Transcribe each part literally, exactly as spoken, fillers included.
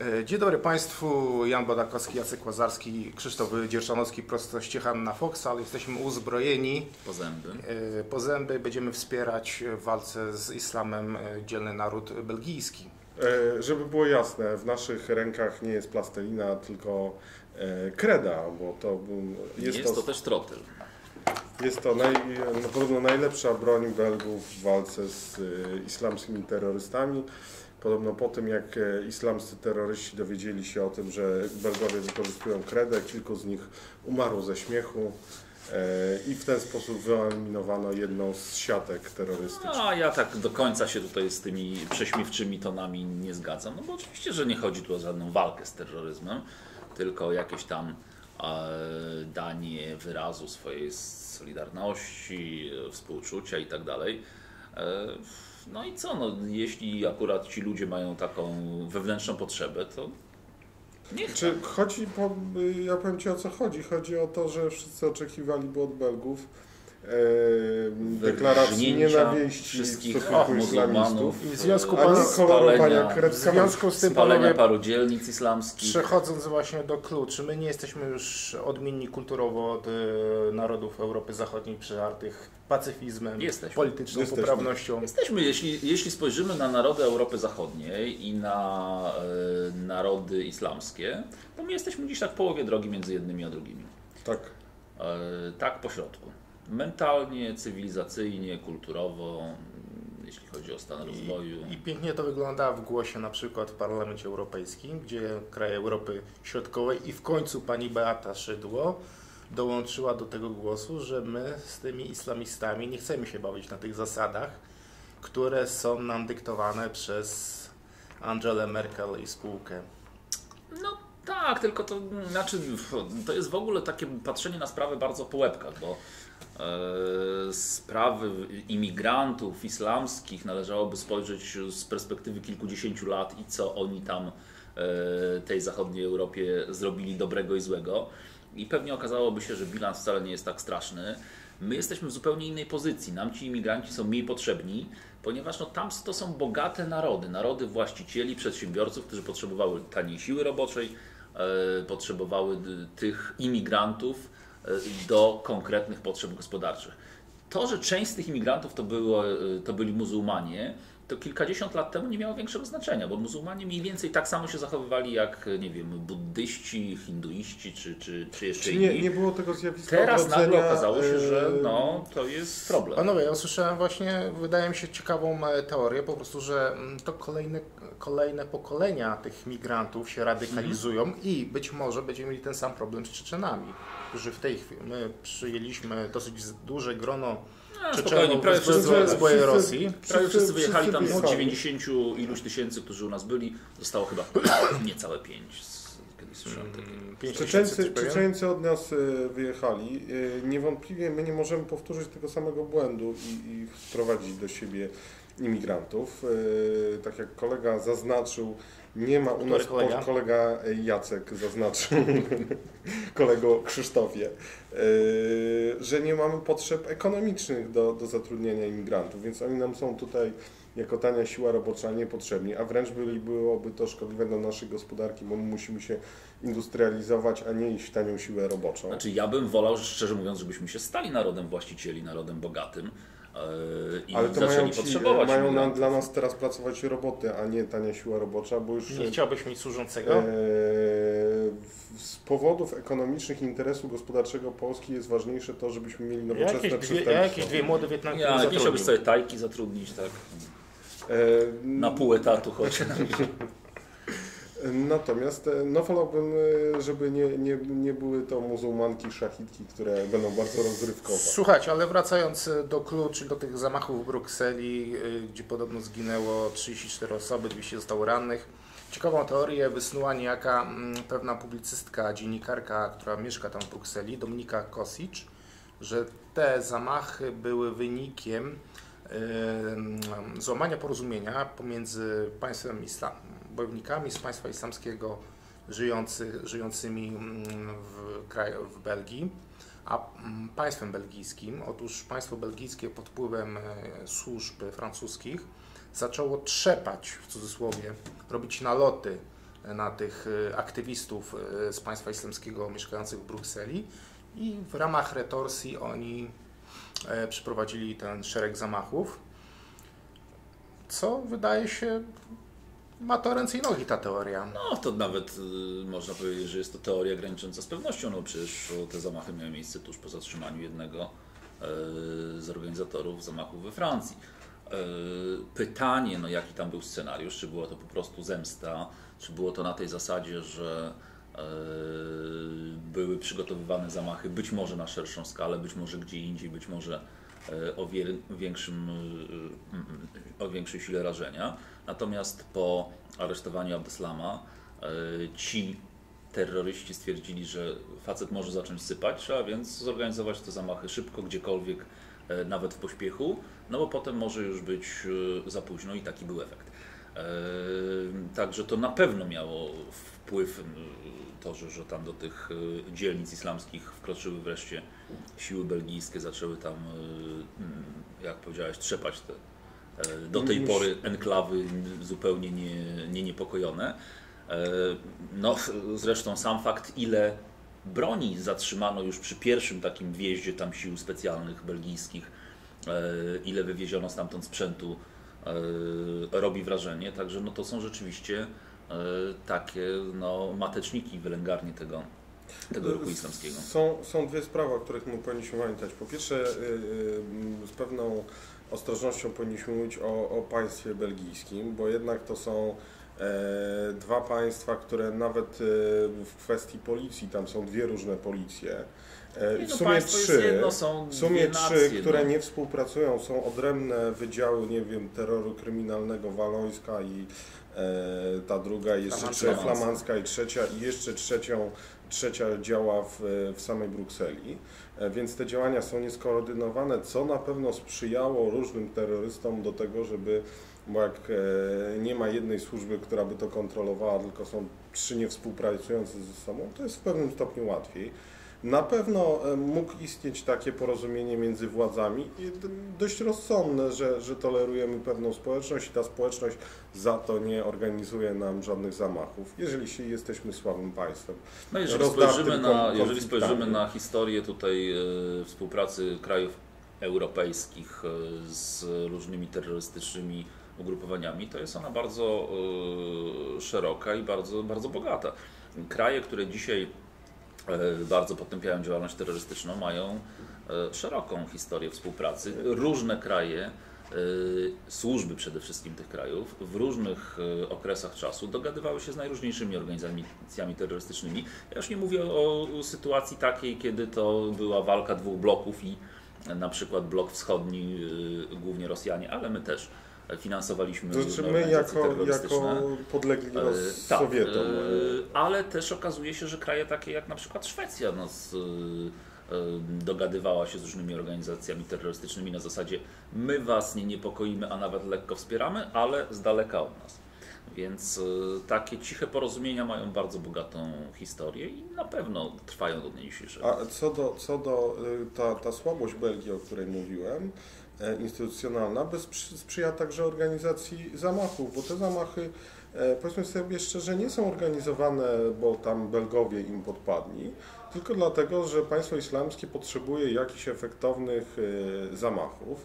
Dzień dobry Państwu, Jan Bodakowski, Jacek Łazarski, Krzysztof Dzierżanowski, prosto z Ciechan na Foxa, ale jesteśmy uzbrojeni po zęby. po zęby. Będziemy wspierać w walce z islamem dzielny naród belgijski. E, żeby było jasne, w naszych rękach nie jest plastelina, tylko e, kreda, bo to jest, jest to, to też trotyl. Jest to naj, no, podobno najlepsza broń Belgów w walce z e, islamskimi terrorystami. Podobno po tym, jak islamscy terroryści dowiedzieli się o tym, że Belgowie wykorzystują kredę, kilku z nich umarło ze śmiechu e, i w ten sposób wyeliminowano jedną z siatek terrorystycznych. No, a ja tak do końca się tutaj z tymi prześmiewczymi tonami nie zgadzam, no bo oczywiście, że nie chodzi tu o żadną walkę z terroryzmem, tylko o jakieś tam e, danie wyrazu swojej solidarności, współczucia i tak dalej. E, No i co, no, jeśli akurat ci ludzie mają taką wewnętrzną potrzebę, to niech. Czy chodzi, po, ja powiem Ci, o co chodzi. Chodzi o to, że wszyscy oczekiwaliby od Belgów e, deklaracji nienawiści w stosunku islamistów. I w związku, a nie kolorowania w związku z tym, spalenia panowie, paru dzielnic islamskich. Przechodząc właśnie do kluczy, my nie jesteśmy już odmienni kulturowo od narodów Europy Zachodniej przyjartych pacyfizmem, Jesteśmy. polityczną Jesteśmy. poprawnością. Jesteśmy, jeśli, jeśli spojrzymy na narody Europy Zachodniej i na e, narody islamskie, to my jesteśmy gdzieś tak w połowie drogi między jednymi a drugimi. Tak. E, tak po środku. Mentalnie, cywilizacyjnie, kulturowo, jeśli chodzi o stan rozwoju. I, I pięknie to wygląda w głosie na przykład w Parlamencie Europejskim, gdzie kraje Europy Środkowej i w końcu pani Beata Szydło dołączyła do tego głosu, że my z tymi islamistami nie chcemy się bawić na tych zasadach, które są nam dyktowane przez Angelę Merkel i spółkę. No tak, tylko to znaczy, to jest w ogóle takie patrzenie na sprawę bardzo po łebkach, bo e, sprawy imigrantów islamskich należałoby spojrzeć z perspektywy kilkudziesięciu lat i co oni tam e, tej zachodniej Europie zrobili dobrego i złego. I pewnie okazałoby się, że bilans wcale nie jest tak straszny. My jesteśmy w zupełnie innej pozycji. Nam ci imigranci są mniej potrzebni, ponieważ no, tam to są bogate narody. Narody właścicieli, przedsiębiorców, którzy potrzebowały taniej siły roboczej, e, potrzebowały tych imigrantów e, do konkretnych potrzeb gospodarczych. To, że część z tych imigrantów to, było, to byli muzułmanie, to kilkadziesiąt lat temu nie miało większego znaczenia, bo muzułmanie mniej więcej tak samo się zachowywali jak, nie wiem, buddyści, hinduiści czy, czy, czy jeszcze Czy inni. nie, nie było tego zjawiska Teraz odrodzenia, nagle okazało się, że e, no, to jest problem. Panowie, ja usłyszałem właśnie, wydaje mi się, ciekawą teorię, po prostu, że to kolejne, kolejne pokolenia tych migrantów się radykalizują mm. i być może będziemy mieli ten sam problem z Czeczenami, którzy w tej chwili, my przyjęliśmy dosyć duże grono No, spokojnie, prawie z, wszyscy, z byłej Rosji. prawie wszyscy wyjechali tam wszyscy od dziewięćdziesięciu iluś tysięcy, którzy u nas byli. Zostało chyba niecałe pięć. Kiedyś słyszałem takiego. Czeczeńcy, Czeczeńcy od nas wyjechali. Niewątpliwie my nie możemy powtórzyć tego samego błędu i, i wprowadzić do siebie imigrantów. Tak jak kolega zaznaczył, nie ma u nas, kolega? kolega Jacek zaznaczył, kolego Krzysztofie, że nie mamy potrzeb ekonomicznych do, do zatrudnienia imigrantów, więc oni nam są tutaj jako tania siła robocza niepotrzebni, a wręcz byli, byłoby to szkodliwe dla naszej gospodarki, bo my musimy się industrializować, a nie iść w tanią siłę roboczą. Znaczy ja bym wolał, szczerze mówiąc, żebyśmy się stali narodem właścicieli, narodem bogatym yy, i ale to zaczęli mają, ci, potrzebować mają na, dla nas teraz pracować roboty, a nie tania siła robocza, bo już Nie chciałbyś mieć służącego? e, z powodów ekonomicznych interesu gospodarczego Polski jest ważniejsze to, żebyśmy mieli nowoczesne Jakieś dwie, przestępstwo. jakieś dwie młode Wietnamki Ja nie chciałbyś sobie tajki zatrudnić, tak? E, Na pół etatu choć. Natomiast no wolałbym, żeby nie, nie, nie były to muzułmanki, szachitki, które będą bardzo rozrywkowe. Słuchajcie, ale wracając do klucz, czyli do tych zamachów w Brukseli, gdzie podobno zginęło trzydzieści cztery osoby, dwieście zostało rannych. Ciekawą teorię wysnuła niejaka pewna publicystka, dziennikarka, która mieszka tam w Brukseli, Dominika Kosic, że te zamachy były wynikiem yy, złamania porozumienia pomiędzy państwem islam, bojownikami z państwa islamskiego żyjący, żyjącymi w kraju, w Belgii, a państwem belgijskim. Otóż państwo belgijskie pod wpływem służb francuskich zaczęło trzepać, w cudzysłowie, robić naloty na tych aktywistów z państwa islamskiego mieszkających w Brukseli i w ramach retorsji oni przeprowadzili ten szereg zamachów, co wydaje się ma to ręce i nogi ta teoria. No to nawet y, można powiedzieć, że jest to teoria granicząca z pewnością, no przecież te zamachy miały miejsce tuż po zatrzymaniu jednego y, z organizatorów zamachów we Francji. Y, pytanie, no jaki tam był scenariusz, czy była to po prostu zemsta, czy było to na tej zasadzie, że y, były przygotowywane zamachy być może na szerszą skalę, być może gdzie indziej, być może o, wie, większym, o większej sile rażenia. Natomiast po aresztowaniu Abdeslama ci terroryści stwierdzili, że facet może zacząć sypać, trzeba więc zorganizować te zamachy szybko, gdziekolwiek, nawet w pośpiechu, no bo potem może już być za późno i taki był efekt. Także to na pewno miało wpływ to, że, że tam do tych dzielnic islamskich wkroczyły wreszcie siły belgijskie, zaczęły tam, jak powiedziałeś, trzepać te do tej pory enklawy zupełnie nie, nie niepokojone. No zresztą sam fakt, ile broni zatrzymano już przy pierwszym takim wjeździe tam sił specjalnych belgijskich, ile wywieziono stamtąd sprzętu, robi wrażenie. Także no to są rzeczywiście takie no, mateczniki, wylęgarnie tego, tego ruchu islamskiego. Są, są dwie sprawy, o których my powinniśmy pamiętać. Po pierwsze, z pewną ostrożnością powinniśmy mówić o, o państwie belgijskim, bo jednak to są e, dwa państwa, które nawet e, w kwestii policji, tam są dwie różne policje. E, w sumie trzy, jedno, są w sumie nacje, trzy, które no. nie współpracują, są odrębne wydziały, nie wiem, terroru kryminalnego walońska i e, ta druga, jeszcze Flamandzka. trzecia, flamandzka i trzecia i jeszcze trzecią, trzecia działa w, w samej Brukseli. Więc te działania są nieskoordynowane, co na pewno sprzyjało różnym terrorystom do tego, żeby, bo jak nie ma jednej służby, która by to kontrolowała, tylko są trzy niewspółpracujące ze sobą, to jest w pewnym stopniu łatwiej. Na pewno mógł istnieć takie porozumienie między władzami, dość rozsądne, że, że tolerujemy pewną społeczność i ta społeczność za to nie organizuje nam żadnych zamachów, jeżeli się jesteśmy słabym państwem. No jeżeli spojrzymy, na, jeżeli spojrzymy na historię tutaj e, współpracy krajów europejskich e, z różnymi terrorystycznymi ugrupowaniami, to jest ona bardzo e, szeroka i bardzo, bardzo bogata. Kraje, które dzisiaj bardzo potępiają działalność terrorystyczną, mają szeroką historię współpracy. Różne kraje, służby przede wszystkim tych krajów, w różnych okresach czasu dogadywały się z najróżniejszymi organizacjami terrorystycznymi. Ja już nie mówię o sytuacji takiej, kiedy to była walka dwóch bloków i na przykład blok wschodni, głównie Rosjanie, ale my też finansowaliśmy to znaczy my jako, jako podlegli tak, Sowietom. Ale też okazuje się, że kraje takie jak na przykład Szwecja no, z, dogadywała się z różnymi organizacjami terrorystycznymi na zasadzie my was nie niepokoimy, a nawet lekko wspieramy, ale z daleka od nas. Więc takie ciche porozumienia mają bardzo bogatą historię i na pewno trwają do dnia dzisiejszego. A co do, co do ta, ta słabość Belgii, o której mówiłem, instytucjonalna, bez sprzyja także organizacji zamachów, bo te zamachy, powiedzmy sobie szczerze, nie są organizowane, bo tam Belgowie im podpadli, tylko dlatego, że państwo islamskie potrzebuje jakichś efektownych zamachów,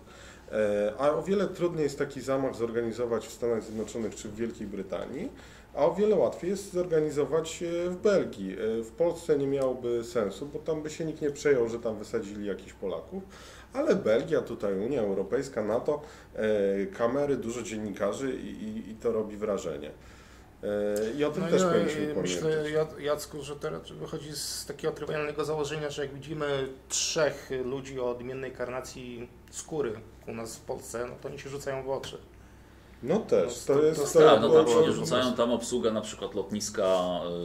a o wiele trudniej jest taki zamach zorganizować w Stanach Zjednoczonych czy w Wielkiej Brytanii, a o wiele łatwiej jest zorganizować w Belgii. W Polsce nie miałoby sensu, bo tam by się nikt nie przejął, że tam wysadzili jakichś Polaków, ale Belgia, tutaj Unia Europejska, NATO, kamery, dużo dziennikarzy i, i, i to robi wrażenie. I o tym no też ja, powinniśmy myślę, pamiętać. Jacku, że teraz wychodzi z takiego trywialnego założenia, że jak widzimy trzech ludzi o odmiennej karnacji skóry u nas w Polsce, no to oni się rzucają w oczy. No też, to, to, jest... to, To, tak, no tam to, się to, nie rzucają, tam obsługa na przykład lotniska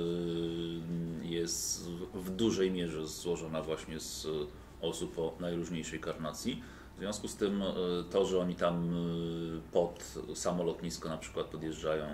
jest w dużej mierze złożona właśnie z osób o najróżniejszej karnacji. W związku z tym to, że oni tam pod samo lotnisko na przykład podjeżdżają,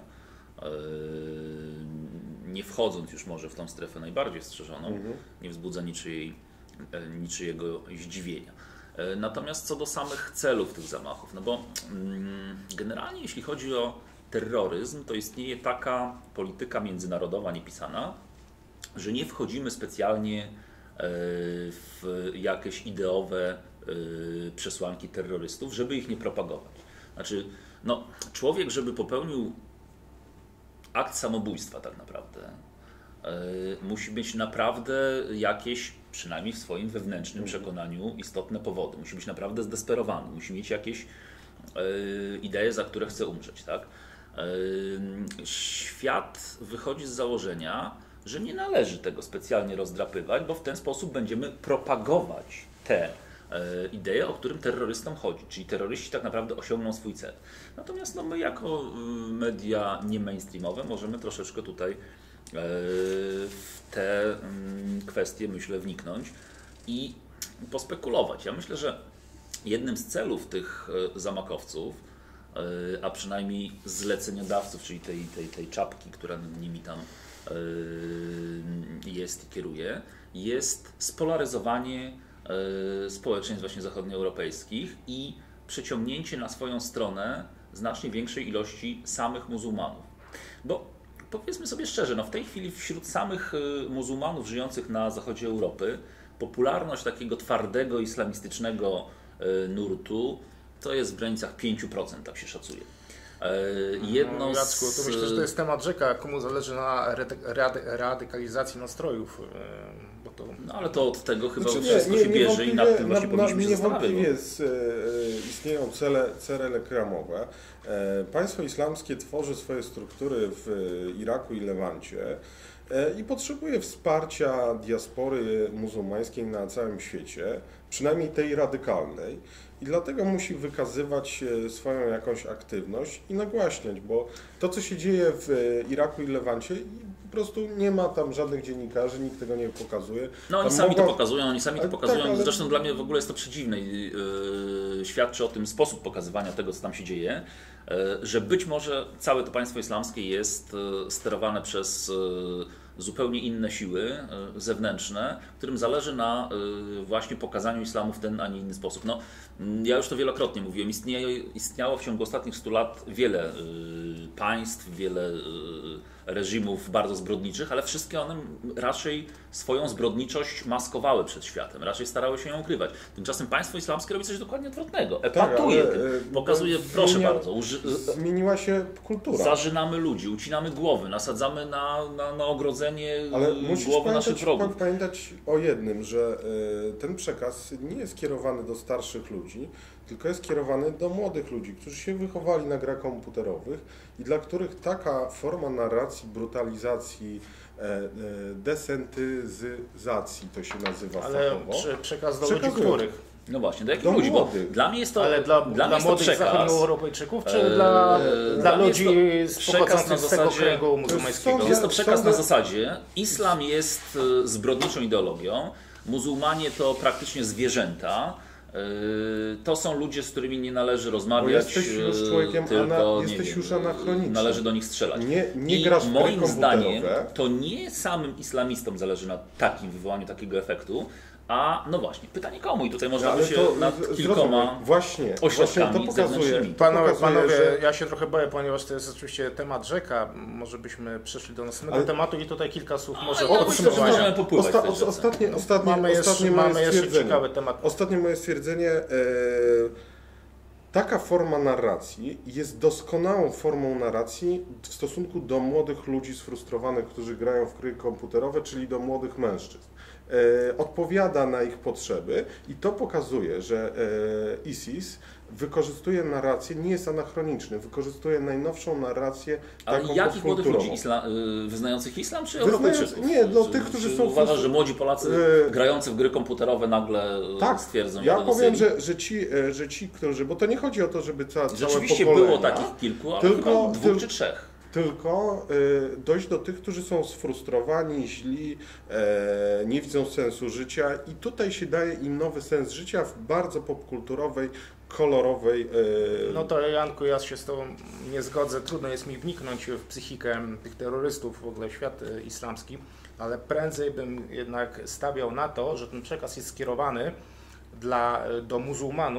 nie wchodząc już może w tą strefę najbardziej strzeżoną, mhm. nie wzbudza niczyjej, niczyjego zdziwienia. Natomiast co do samych celów tych zamachów, no bo generalnie jeśli chodzi o terroryzm to istnieje taka polityka międzynarodowa niepisana, że nie wchodzimy specjalnie w jakieś ideowe przesłanki terrorystów, żeby ich nie propagować. Znaczy, no, człowiek, żeby popełnił akt samobójstwa tak naprawdę, musi mieć naprawdę jakieś, przynajmniej w swoim wewnętrznym przekonaniu, istotne powody. Musi być naprawdę zdesperowany, musi mieć jakieś idee, za które chce umrzeć. Tak? Świat wychodzi z założenia, że nie należy tego specjalnie rozdrapywać, bo w ten sposób będziemy propagować te idee, o którym terrorystom chodzi. Czyli terroryści tak naprawdę osiągną swój cel. Natomiast no, my jako media nie mainstreamowe możemy troszeczkę tutaj w te kwestie, myślę, wniknąć i pospekulować. Ja myślę, że jednym z celów tych zamachowców, a przynajmniej zleceniodawców, czyli tej, tej, tej czapki, która nimi tam jest i kieruje, jest spolaryzowanie społeczeństw właśnie zachodnioeuropejskich i przyciągnięcie na swoją stronę znacznie większej ilości samych muzułmanów. Bo powiedzmy sobie szczerze, no w tej chwili wśród samych muzułmanów żyjących na zachodzie Europy popularność takiego twardego islamistycznego nurtu to jest w granicach pięć procent, tak się szacuje. Jedno no, Jacku, to z... myślę, że to jest temat rzeka, komu zależy na rady, radykalizacji nastrojów. Bo to... No ale to od tego chyba Znaczy, wszystko nie, się nie, bierze i nad tym właśnie na, powinniśmy się niewątpliwie zastanawiać. Niewątpliwie istnieją cele, cele reklamowe. E, państwo islamskie tworzy swoje struktury w Iraku i Lewancie e, i potrzebuje wsparcia diaspory muzułmańskiej na całym świecie, przynajmniej tej radykalnej. I dlatego musi wykazywać swoją jakąś aktywność i nagłaśniać, bo to, co się dzieje w Iraku i Lewancie, po prostu nie ma tam żadnych dziennikarzy, nikt tego nie pokazuje. No oni tam sami mogła... to pokazują, oni sami to ale pokazują. tak, ale... Zresztą dla mnie w ogóle jest to przedziwne i yy, świadczy o tym sposób pokazywania tego, co tam się dzieje, yy, że być może całe to państwo islamskie jest yy, sterowane przez yy, zupełnie inne siły zewnętrzne, którym zależy na właśnie pokazaniu islamu w ten, a nie inny sposób. No, ja już to wielokrotnie mówiłem, istnieje, istniało w ciągu ostatnich stu lat wiele państw, wiele reżimów bardzo zbrodniczych, ale wszystkie one raczej swoją zbrodniczość maskowały przed światem, raczej starały się ją ukrywać. Tymczasem państwo islamskie robi coś dokładnie odwrotnego. Epatuje tak, tym, pokazuje, proszę zmienia, bardzo, uży, zmieniła się kultura. Zarzynamy ludzi, ucinamy głowy, nasadzamy na, na, na ogrodzenie ale musisz głowy naszych wrogów. pamiętać o jednym, że ten przekaz nie jest kierowany do starszych ludzi, tylko jest kierowany do młodych ludzi, którzy się wychowali na grach komputerowych i dla których taka forma narracji, brutalizacji, desentyzacji to się nazywa ale fachowo. prze, przekaz do Przekazują. ludzi których? No właśnie, do jakich Do ludzi? Bo młodych. dla mnie jest to, Ale dla, dla dla, mnie jest to młodych przekaz. zachodnioeuropejczyków, czy Eee, dla, dla dla mnie ludzi jest to przekaz pochodzących na z tego zasadzie- kręgu muzułmańskiego? Jest Jest to przekaz Sądzę- na zasadzie, islam jest e, zbrodniczą ideologią, muzułmanie to praktycznie zwierzęta. e, To są ludzie, z którymi nie należy rozmawiać, jesteś już e, człowiekiem tylko ana- nie jesteś wiem, już anachroniczny. należy do nich strzelać. Nie, nie I grasz w gry moim zdaniem komputerowe. to nie samym islamistom zależy na takim wywołaniu takiego efektu, a no właśnie, pytanie komu? I tutaj można by Ale się to nad z- kilkoma zrozumiem. właśnie, ośrodkami właśnie to pokazuje, zewnętrznymi. to Panowie, pokazuje, panowie że ja się trochę boję, ponieważ to jest oczywiście temat rzeka. Może byśmy przeszli do następnego Ale- tematu i tutaj kilka słów może ja myślę, że podsumowania. możemy popływać Osta- w tej os- rzece. ostatnie, ostatnie, Mamy jeszcze, ostatnie moje mamy jeszcze stwierdzenie. ciekawy temat. Ostatnie moje stwierdzenie. E, taka forma narracji jest doskonałą formą narracji w stosunku do młodych ludzi sfrustrowanych, którzy grają w gry komputerowe, czyli do młodych mężczyzn. E, odpowiada na ich potrzeby i to pokazuje, że e, ISIS wykorzystuje narrację, nie jest anachroniczny, wykorzystuje najnowszą narrację Ale taką jakich młodych popkulturową. ludzi isla, y, wyznających islam, czy Wyznając- Europejczyków? nie, no Czy- tych, którzy czy są uważasz, frus- że młodzi Polacy y- grający w gry komputerowe nagle y, Tak, stwierdzą, ja jadę do powiem, Syrii? że, że, ci, e, że ci, którzy, bo to nie chodzi o to, żeby ca, całe Rzeczywiście pokolenia, było takich kilku, ale tylko- chyba dwóch tyl- czy trzech. tylko e, dojść do tych, którzy są sfrustrowani, źli, e, nie widzą sensu życia i tutaj się daje im nowy sens życia w bardzo popkulturowej, kolorowej... E, No to Janku, ja się z Tobą nie zgodzę. Trudno jest mi wniknąć w psychikę tych terrorystów, w ogóle w świat e, islamski, ale prędzej bym jednak stawiał na to, że ten przekaz jest skierowany dla, do muzułmanów,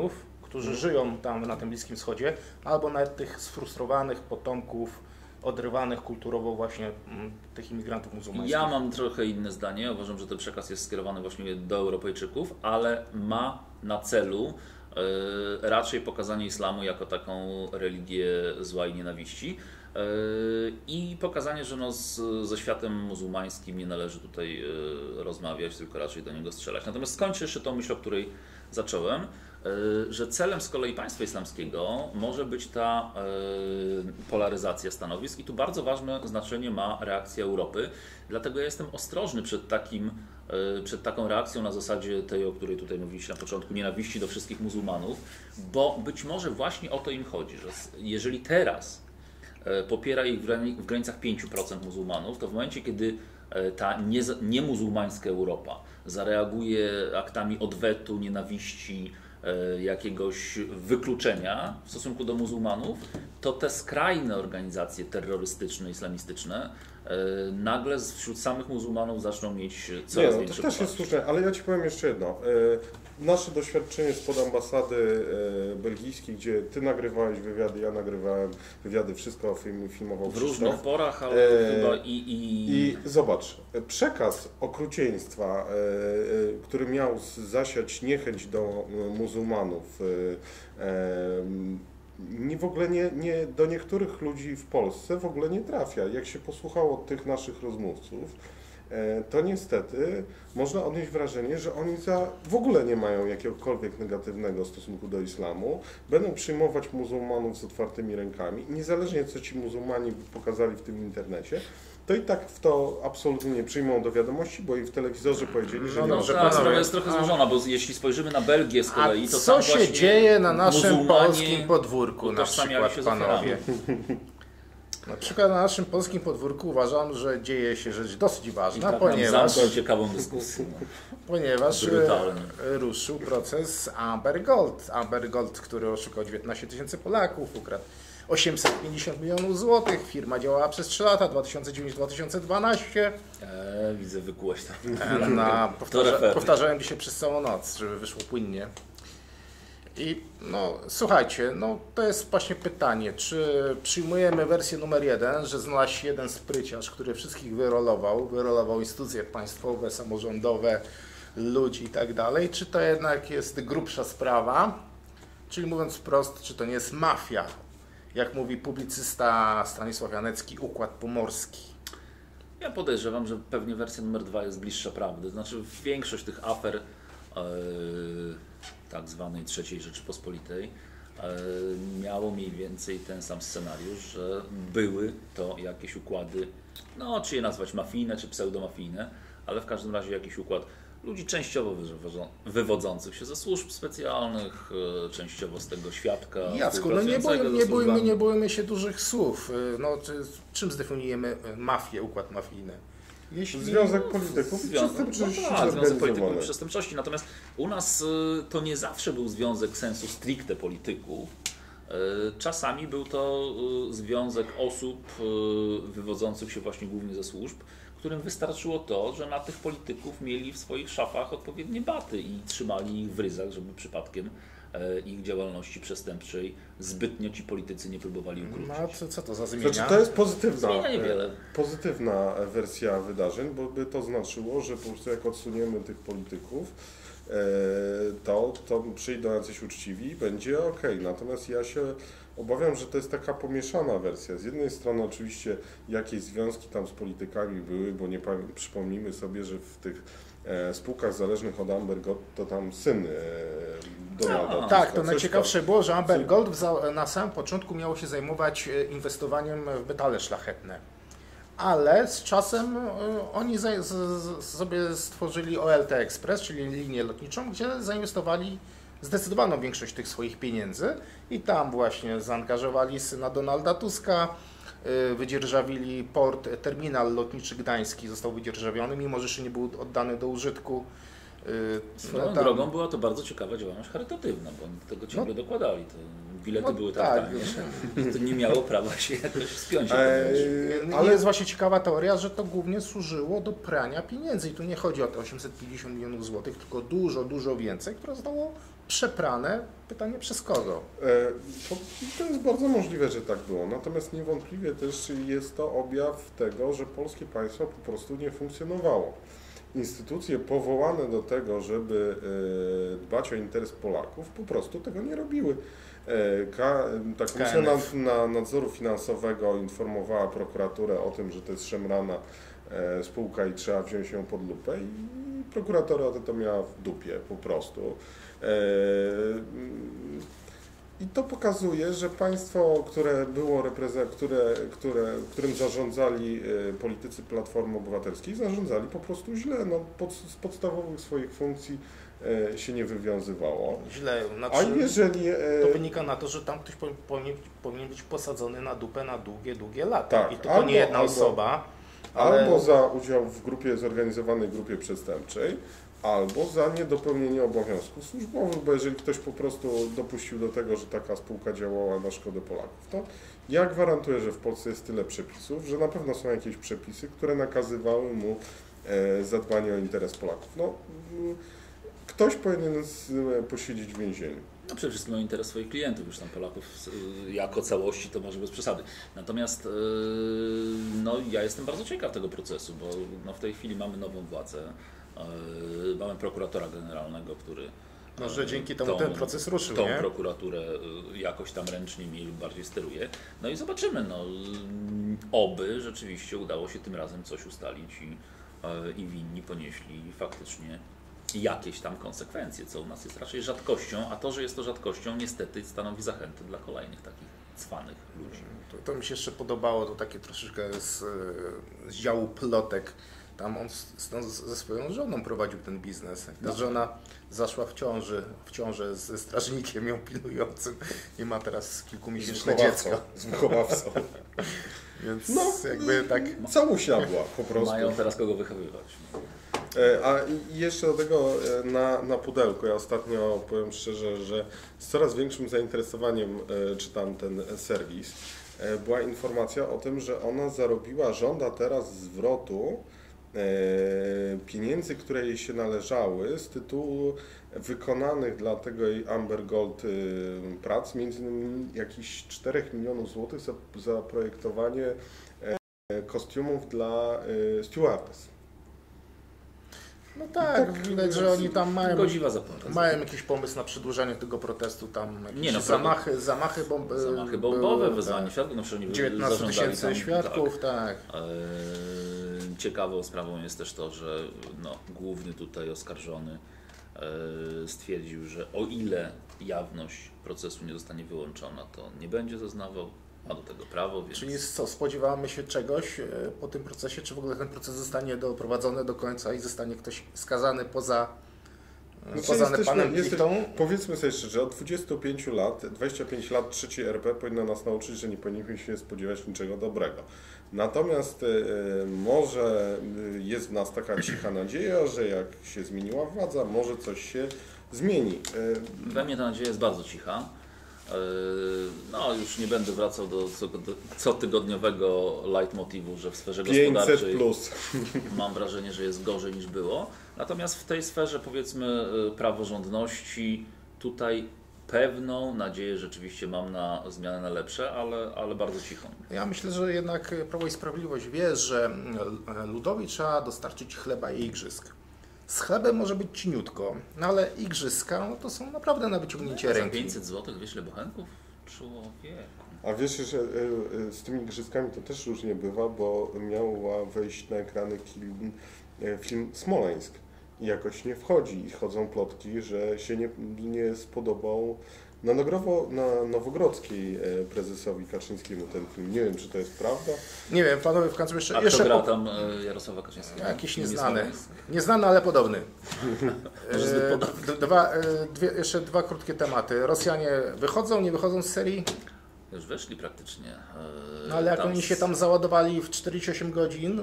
którzy żyją tam na tym Bliskim Wschodzie, albo nawet tych sfrustrowanych potomków, odrywanych kulturowo właśnie m, tych imigrantów muzułmańskich. Ja mam trochę inne zdanie. Uważam, że ten przekaz jest skierowany właśnie do Europejczyków, ale ma na celu y, raczej pokazanie islamu jako taką religię zła i nienawiści. I pokazanie, że no z, ze światem muzułmańskim nie należy tutaj rozmawiać, tylko raczej do niego strzelać. Natomiast skończę jeszcze tą myśl, o której zacząłem, że celem z kolei państwa islamskiego może być ta polaryzacja stanowisk i tu bardzo ważne znaczenie ma reakcja Europy. Dlatego ja jestem ostrożny przed, takim, przed taką reakcją na zasadzie tej, o której tutaj mówiliście na początku, nienawiści do wszystkich muzułmanów, bo być może właśnie o to im chodzi, że jeżeli teraz popiera ich w granicach pięć procent muzułmanów, to w momencie, kiedy ta niemuzułmańska Europa zareaguje aktami odwetu, nienawiści, jakiegoś wykluczenia w stosunku do muzułmanów, to te skrajne organizacje terrorystyczne, islamistyczne nagle wśród samych muzułmanów zaczną mieć coraz Nie, no, większe to też jest słuszne, ale ja Ci powiem jeszcze jedno. Nasze doświadczenie spod ambasady belgijskiej, gdzie Ty nagrywałeś wywiady, ja nagrywałem wywiady, wszystko film, filmował w Krzysztof. różnych porach, ale e... chyba i, i... I zobacz, przekaz okrucieństwa, który miał zasiać niechęć do muzułmanów, nie, w ogóle nie, nie, do niektórych ludzi w Polsce w ogóle nie trafia. Jak się posłuchało tych naszych rozmówców, to niestety można odnieść wrażenie, że oni za, w ogóle nie mają jakiegokolwiek negatywnego stosunku do islamu, będą przyjmować muzułmanów z otwartymi rękami, niezależnie co ci muzułmani pokazali w tym internecie, to i tak w to absolutnie nie przyjmą do wiadomości, bo i w telewizorze powiedzieli, że no nie dobrze, ma. Tak, sprawa jest trochę złożona, bo jeśli spojrzymy na Belgię z kolei, A to co tam się właśnie dzieje na naszym muzułmanie polskim podwórku, na utożsamiali przykład, się z panowie? ofiarami. Na przykład na naszym polskim podwórku uważam, że dzieje się rzecz dosyć I ważna, tak ponieważ, zamknął ciekawą dyskusję. No. ponieważ Brutalnie. e, ruszył proces Amber Gold. Amber Gold, który oszukał dziewiętnaście tysięcy Polaków, ukradł osiemset pięćdziesiąt milionów złotych. Firma działała przez trzy lata, dwa tysiące dziewiąty do dwa tysiące dwunastego. Eee, widzę, wykułeś tam. E, Na, powtarza, refery. powtarzałem dzisiaj przez całą noc, żeby wyszło płynnie. I no słuchajcie, no to jest właśnie pytanie, czy przyjmujemy wersję numer jeden, że znalazł się jeden spryciarz, który wszystkich wyrolował, wyrolował instytucje państwowe, samorządowe, ludzi i tak dalej, czy to jednak jest grubsza sprawa, czyli mówiąc wprost, czy to nie jest mafia, jak mówi publicysta Stanisław Janecki, układ pomorski. Ja podejrzewam, że pewnie wersja numer dwa jest bliższa prawdy. Znaczy większość tych afer yy, tak zwanej trzeciej Rzeczypospolitej yy, miało mniej więcej ten sam scenariusz, że były to jakieś układy, no czy je nazwać mafijne, czy pseudomafijne, ale w każdym razie jakiś układ ludzi częściowo wywodzących się ze służb specjalnych, częściowo z tego świadka. Jacku, no nie bójmy, nie, bójmy, nie bójmy się dużych słów. No, czy, czym zdefiniujemy mafię, układ mafijny? Jeśli... Związek polityków i przestępczości. No tak, związek polityków i przestępczości. Natomiast u nas to nie zawsze był związek sensu stricte polityków. Czasami był to związek osób wywodzących się właśnie głównie ze służb, którym wystarczyło to, że na tych polityków mieli w swoich szafach odpowiednie baty i trzymali ich w ryzach, żeby przypadkiem ich działalności przestępczej zbytnio ci politycy nie próbowali ukrócić. No, co, co to za zmienia? Znaczy, to jest pozytywna, zmienia niewiele. pozytywna wersja wydarzeń, bo by to znaczyło, że po prostu jak odsuniemy tych polityków, to, to przyjdą jacyś uczciwi i będzie ok. Natomiast ja się obawiam, że to jest taka pomieszana wersja. Z jednej strony oczywiście jakieś związki tam z politykami były, bo nie przypomnijmy sobie, że w tych e, spółkach zależnych od Amber Gold to tam syn e, Donalda. Tak, to najciekawsze było, że Amber Gold na samym początku miało się zajmować inwestowaniem w metale szlachetne. Ale z czasem oni za, z, sobie stworzyli O L T Express, czyli linię lotniczą, gdzie zainwestowali zdecydowaną większość tych swoich pieniędzy i tam właśnie zaangażowali syna Donalda Tuska, wydzierżawili port, terminal lotniczy gdański został wydzierżawiony, mimo że jeszcze nie był oddany do użytku. Swoją no tam... drogą była to bardzo ciekawa działalność charytatywna, bo oni do tego ciągle no, dokładali. To bilety no, były tak, tak tanie, to nie miało prawa się jakoś spiąć. Eee, ale jest właśnie ciekawa teoria, że to głównie służyło do prania pieniędzy i tu nie chodzi o te osiemset pięćdziesiąt milionów złotych, tylko dużo, dużo więcej, które zostało przeprane. Pytanie przez kogo? To, to jest bardzo możliwe, że tak było. Natomiast niewątpliwie też jest to objaw tego, że polskie państwo po prostu nie funkcjonowało. Instytucje powołane do tego, żeby dbać o interes Polaków, po prostu tego nie robiły. Ta Komisja na Nadzoru Finansowego informowała prokuraturę o tym, że to jest szemrana spółka i trzeba wziąć ją pod lupę i prokuratura to miała w dupie po prostu. I to pokazuje, że państwo, które było które, które, którym zarządzali politycy Platformy Obywatelskiej, zarządzali po prostu źle. No, pod, z podstawowych swoich funkcji się nie wywiązywało. Źle. Znaczy, A jeżeli to wynika na to, że tam ktoś powinien, powinien być posadzony na dupę na długie, długie lata. Tak, I tylko albo, nie jedna albo, osoba. Ale... Albo za udział w grupie, zorganizowanej grupie przestępczej, albo za niedopełnienie obowiązków służbowych, bo jeżeli ktoś po prostu dopuścił do tego, że taka spółka działała na szkodę Polaków, to ja gwarantuję, że w Polsce jest tyle przepisów, że na pewno są jakieś przepisy, które nakazywały mu zadbanie o interes Polaków. No, ktoś powinien posiedzieć w więzieniu. No przede wszystkim o interes swoich klientów, już tam Polaków jako całości to może bez przesady. Natomiast no, ja jestem bardzo ciekaw tego procesu, bo no, w tej chwili mamy nową władzę, mamy prokuratora generalnego, który no, że dzięki temu tą, ten proces ruszył, tą nie? prokuraturę jakoś tam ręcznie mniej lub bardziej steruje. No i zobaczymy, no, oby rzeczywiście udało się tym razem coś ustalić i, i winni ponieśli faktycznie jakieś tam konsekwencje, co u nas jest raczej rzadkością, a to, że jest to rzadkością, niestety stanowi zachętę dla kolejnych takich cwanych ludzi. To, to mi się jeszcze podobało, to takie troszeczkę z, z działu plotek. Tam on z, z, ze swoją żoną prowadził ten biznes. Ta no. żona zaszła w ciąży, w ciążę ze strażnikiem ją pilnującym i ma teraz kilkumiesięczne dziecko. Z wychowawcą. Więc no, jakby tak... Całusiadła po prostu. Mają teraz kogo wychowywać. A jeszcze do tego na, na pudelku, ja ostatnio powiem szczerze, że z coraz większym zainteresowaniem czytam ten serwis. Była informacja o tym, że ona zarobiła, żąda teraz zwrotu pieniędzy, które jej się należały z tytułu wykonanych dla tego jej Amber Gold prac, między innymi jakichś czterech milionów złotych za, za projektowanie kostiumów dla stewardess. No tak, tak, widać, że oni tam mają, mają jakiś pomysł na przedłużanie tego protestu, tam jakieś nie, no, zamachy, zamachy, bomb, zamachy bombowe, były, wezwanie tak. świadków, no przecież dziewiętnaście tysięcy świadków, tak. tak. Eee, ciekawą sprawą jest też to, że no, główny tutaj oskarżony e, stwierdził, że o ile jawność procesu nie zostanie wyłączona, to nie będzie zeznawał. Ma do tego prawo, więc... Czyli co, spodziewamy się czegoś po tym procesie, czy w ogóle ten proces zostanie doprowadzony do końca i zostanie ktoś skazany poza, znaczy poza jesteśmy, panem Plichtą? Powiedzmy sobie szczerze, od dwudziestu pięciu lat, dwadzieścia pięć lat trzeciej R P powinno nas nauczyć, że nie powinniśmy się spodziewać niczego dobrego. Natomiast y, może jest w nas taka cicha nadzieja, że jak się zmieniła władza, może coś się zmieni. Y, We mnie ta nadzieja jest bardzo cicha. No, już nie będę wracał do, do cotygodniowego leitmotivu, że w sferze gospodarczej plus. mam wrażenie, że jest gorzej niż było. Natomiast w tej sferze, powiedzmy, praworządności, tutaj pewną nadzieję rzeczywiście mam na zmianę na lepsze, ale, ale bardzo cichą. Ja myślę, że jednak Prawo i Sprawiedliwość wie, że ludowi trzeba dostarczyć chleba i igrzysk. Z chlebem może być cieniutko, no ale igrzyska no to są naprawdę na wyciągnięcie no, ręki. Za pięćset złotych wyśle bochenków? Człowieku. A wiesz, że z tymi igrzyskami to też różnie bywa, bo miał wejść na ekrany film, film Smoleńsk i jakoś nie wchodzi i chodzą plotki, że się nie, nie spodobał na, Nogrowo, na Nowogrodzkiej prezesowi Kaczyńskiemu ten film. Nie wiem, czy to jest prawda. Nie wiem, panowie w końcu jeszcze... A jeszcze kto gra po... tam Jarosława Kaczyńskiego? Jakiś nieznany. Nieznany, ale podobny. e, dwa, dwie, jeszcze dwa krótkie tematy. Rosjanie wychodzą, nie wychodzą z serii? Już weszli praktycznie. No ale jak oni się tam załadowali w czterdzieści osiem godzin,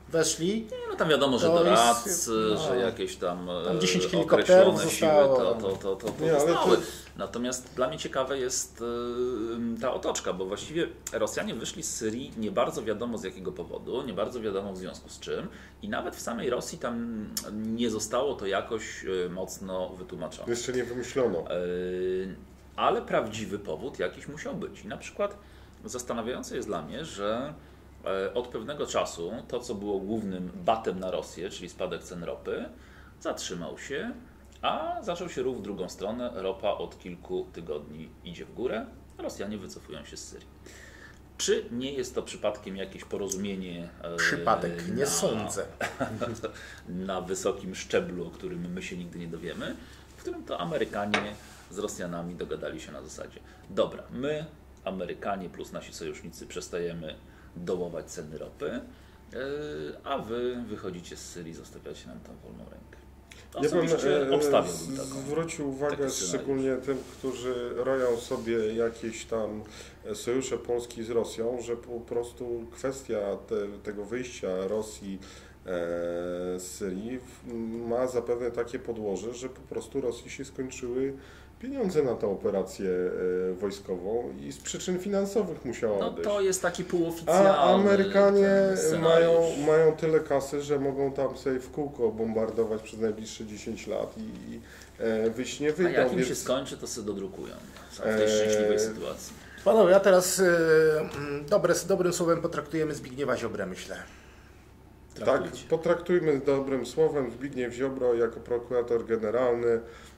weszli. Nie, no tam wiadomo, że To doradcy, jest- no. że jakieś tam, Tam dziesięć e, helikopterów określone siły zostało. to, to, to, to, to Nie, ale zostały. to- Natomiast dla mnie ciekawe jest e, ta otoczka, bo właściwie Rosjanie wyszli z Syrii nie bardzo wiadomo z jakiego powodu, nie bardzo wiadomo w związku z czym i nawet w samej Rosji tam nie zostało to jakoś e, mocno wytłumaczone. Jeszcze nie wymyślono. E, Ale prawdziwy powód jakiś musiał być. I na przykład zastanawiające jest dla mnie, że e, od pewnego czasu to, co było głównym batem na Rosję, czyli spadek cen ropy, zatrzymał się, a zaczął się ruch w drugą stronę. Ropa od kilku tygodni idzie w górę, Rosjanie wycofują się z Syrii. Czy nie jest to przypadkiem jakieś porozumienie e, Przypadek, nie na, sądzę. na wysokim szczeblu, o którym my się nigdy nie dowiemy, w którym to Amerykanie z Rosjanami dogadali się na zasadzie: dobra, my, Amerykanie plus nasi sojusznicy przestajemy dołować ceny ropy, yy, a wy wychodzicie z Syrii, zostawiacie nam tą wolną rękę. Ja bym Osobiście e, obstawiałbym z- taką. zwrócił uwagę taki scenariusz. szczególnie tym, którzy roją sobie jakieś tam sojusze Polski z Rosją, że po prostu kwestia te, tego wyjścia Rosji e, z Syrii w- ma zapewne takie podłoże, że po prostu Rosji się skończyły pieniądze na tę operację e, wojskową i z przyczyn finansowych musiała No odejść. to jest taki półoficjalny A Amerykanie ten scenariusz. mają, mają tyle kasy, że mogą tam sobie w kółko bombardować przez najbliższe dziesięć lat i, i e, wyjść nie A wyjdą. jak im więc- się skończy, to sobie dodrukują. Są w tej Eee, szczęśliwej sytuacji. Panowie, a teraz y, mm, dobre, z dobrym słowem potraktujemy Zbigniewa Ziobrę, myślę. Tak, Traktujcie. potraktujmy dobrym słowem. Zbigniew Ziobro jako prokurator generalny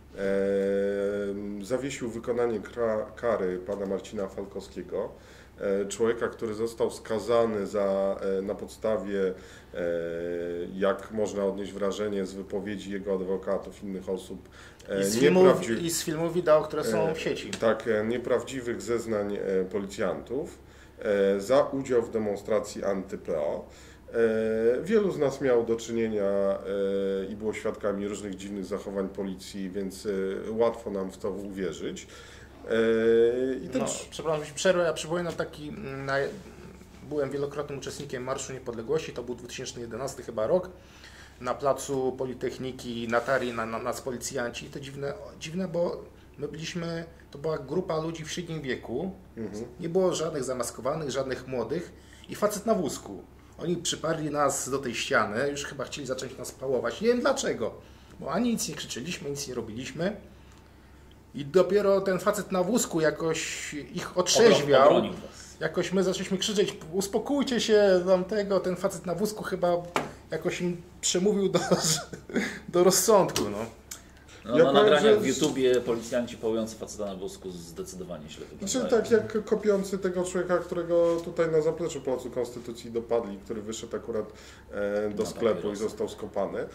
e, zawiesił wykonanie kra, kary pana Marcina Falkowskiego, e, człowieka, który został skazany za, e, na podstawie, e, jak można odnieść wrażenie z wypowiedzi jego adwokatów, innych osób, e, I z, filmów, nieprawdzi- I z filmów wideo, które są E, w sieci. Tak, e, nieprawdziwych zeznań e, policjantów e, za udział w demonstracji anty-P O. E, Wielu z nas miało do czynienia e, i było świadkami różnych dziwnych zachowań policji, więc e, łatwo nam w to uwierzyć. E, I ten No, przepraszam, że przerwę, ja przypominam taki, mm, na, byłem wielokrotnym uczestnikiem Marszu Niepodległości, to był dwa tysiące jedenasty chyba rok, na placu Politechniki, na Tarii, na, na, nas policjanci. I to dziwne, dziwne, bo my byliśmy, to była grupa ludzi w średnim wieku, Mhm. nie było żadnych zamaskowanych, żadnych młodych i facet na wózku. Oni przyparli nas do tej ściany, już chyba chcieli zacząć nas pałować. Nie wiem dlaczego, bo ani nic nie krzyczyliśmy, nic nie robiliśmy. I dopiero ten facet na wózku jakoś ich otrzeźwiał. Obronił was. Jakoś my zaczęliśmy krzyczeć: uspokójcie się, tamtego. Ten facet na wózku chyba jakoś im przemówił do, do rozsądku. No. No, Ja na powiem, nagraniach że- w YouTubie policjanci pałujący faceta na wózku zdecydowanie źle Znaczy wyglądają. tak jak kopiący tego człowieka, którego tutaj na zapleczu Pałacu Konstytucji dopadli, który wyszedł akurat e, do Na sklepu i papierosy. został skopany. E,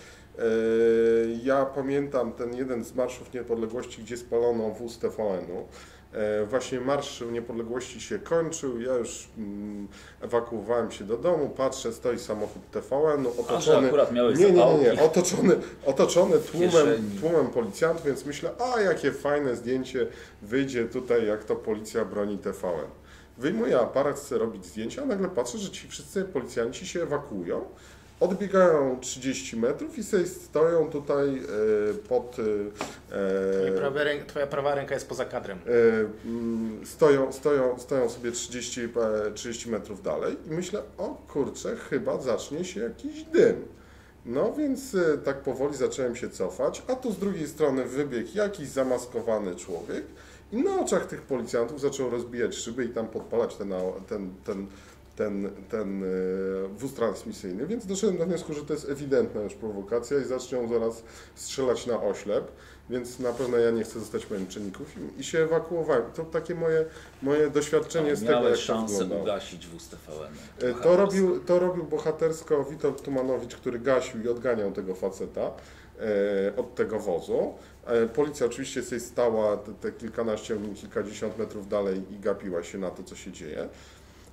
ja pamiętam ten jeden z marszów niepodległości, gdzie spalono wóz T V N-u. E, właśnie Marsz Niepodległości się kończył, ja już mm, ewakuowałem się do domu, patrzę, stoi samochód T V N-u, A, że otoczony... akurat miałeś Nie, nie, nie, zapałki. nie, otoczony, otoczony tłumem, kieszeni. tłumem policjantów, więc myślę, a jakie fajne zdjęcie wyjdzie tutaj, jak to policja broni T V N. Wyjmuję aparat, chcę robić zdjęcia, a nagle patrzę, że ci wszyscy policjanci się ewakuują, odbiegają trzydzieści metrów i sobie stoją tutaj e, pod... e, Twoja prawa, ręka, twoja prawa ręka jest poza kadrem. E, mm, stoją, stoją, stoją sobie trzydzieści, e, trzydzieści metrów dalej i myślę, o kurczę, chyba zacznie się jakiś dym. No więc e, tak powoli zacząłem się cofać, a tu z drugiej strony wybiegł jakiś zamaskowany człowiek i na oczach tych policjantów zaczął rozbijać szyby i tam podpalać ten, au- ten, ten, ten, ten e, wóz transmisyjny, więc doszedłem do wniosku, że to jest ewidentna już prowokacja i zaczną zaraz strzelać na oślep. Więc na pewno ja nie chcę zostać męczenników i, i się ewakuowałem. To takie moje, moje doświadczenie No, z tego, jak miałeś to szansę wyglądało. ugasić wóz T V N. E, To robił, to robił bohatersko Witold Tumanowicz, który gasił i odganiał tego faceta e, od tego wozu. E, policja oczywiście sobie stała te, te kilkanaście, kilkadziesiąt metrów dalej i gapiła się na to, co się dzieje.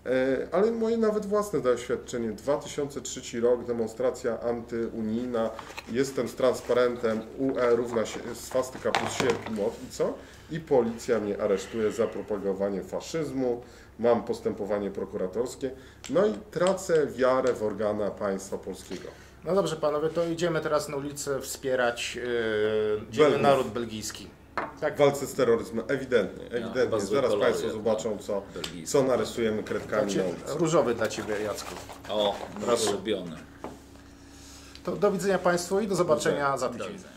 Ale moje nawet własne doświadczenie, dwa tysiące trzeci rok, demonstracja antyunijna, jestem z transparentem U E równa się swastyka plus sierp i młot i co? I policja mnie aresztuje za propagowanie faszyzmu, mam postępowanie prokuratorskie, no i tracę wiarę w organa państwa polskiego. No dobrze panowie, to idziemy teraz na ulicę wspierać yy, dzielny naród belgijski. Tak. W walce z terroryzmem, ewidentnie, ewidentnie. Ja, Zaraz kolory, Państwo zobaczą, co, co narysujemy kredkami Znaczy, na ulicy. różowy dla Ciebie, Jacku. O, Proszę. ulubiony. To do widzenia Państwu i do zobaczenia za tydzień. Do widzenia.